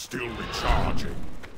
still recharging.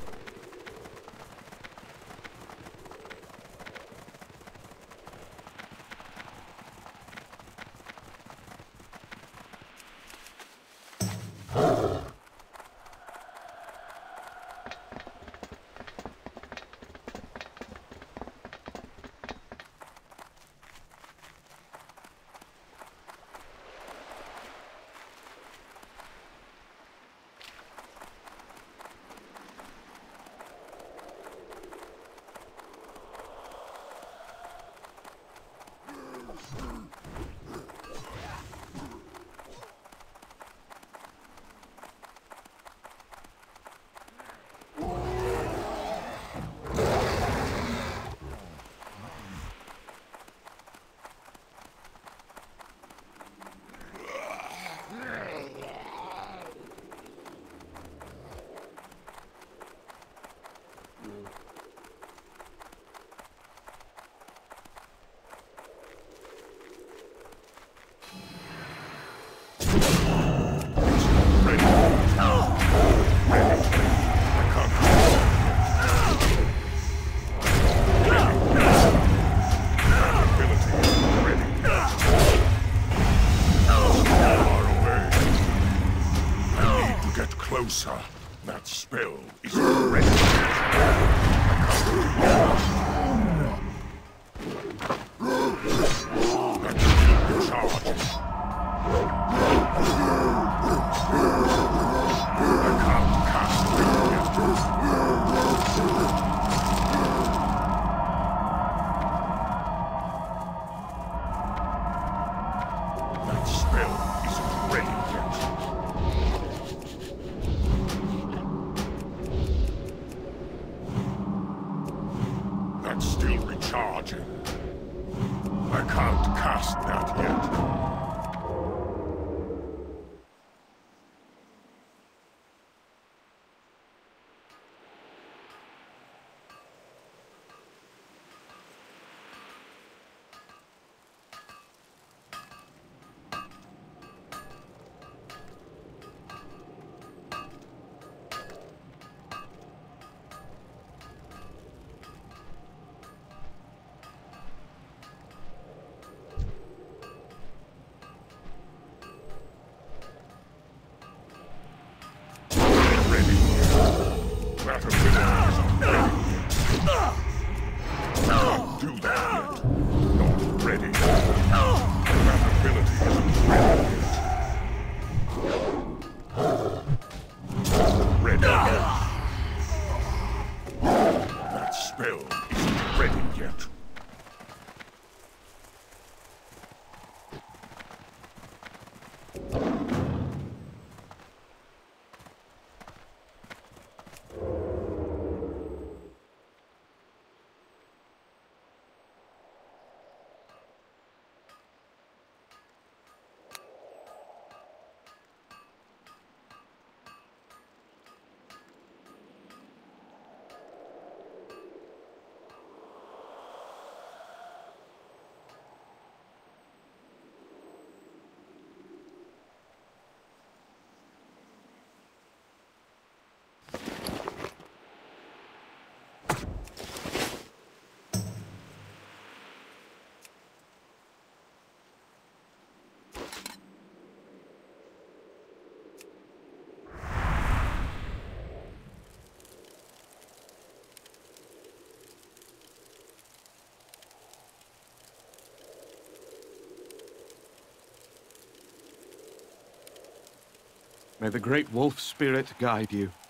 Closer. That spell is ready. That's still charging. I can't cast it yet. That spell isn't ready yet. That's still recharging. I can't cast that yet. That ability isn't ready yet. Can't do that yet. Not ready. That ability isn't ready yet. Ready. That spell isn't ready yet. May the great wolf spirit guide you.